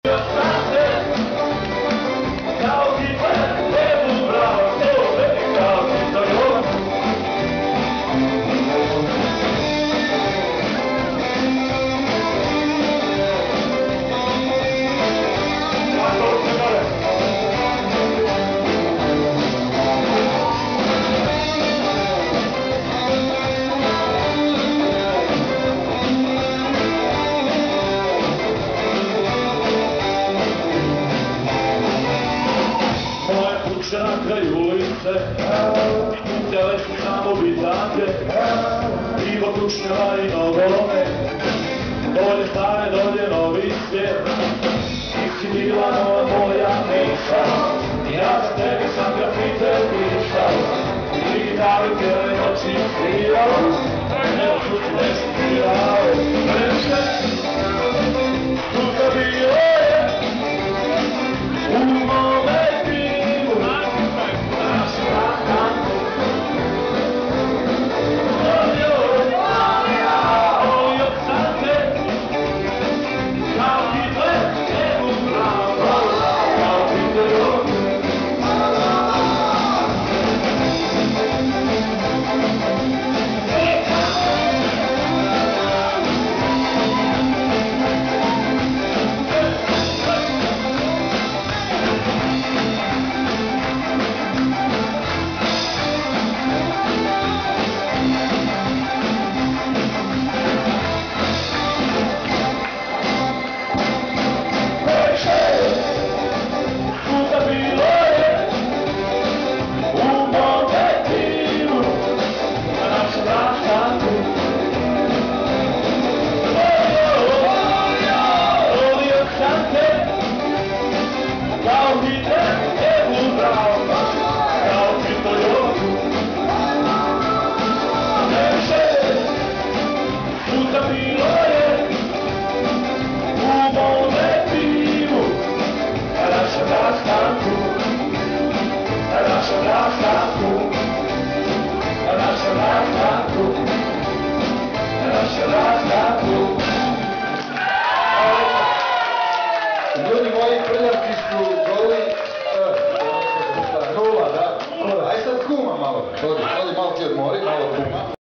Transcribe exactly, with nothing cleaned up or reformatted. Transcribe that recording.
Na kraju ulice, htjele su samo bitake, pivo, kušnjava i novolome, dolje stare, dolje novi svijet. Ti si bila nova moja miša, ja za tebi sam grafite pišao, i gitaru cijele noći svirao, ne ošuti nešto svirao, previše, tuga bilo je, u mome pivu. Ljudi moji, prljavci su goli, nula, da? Aj sad kuma malo, odi, odi malo ti odmori, malo kuma.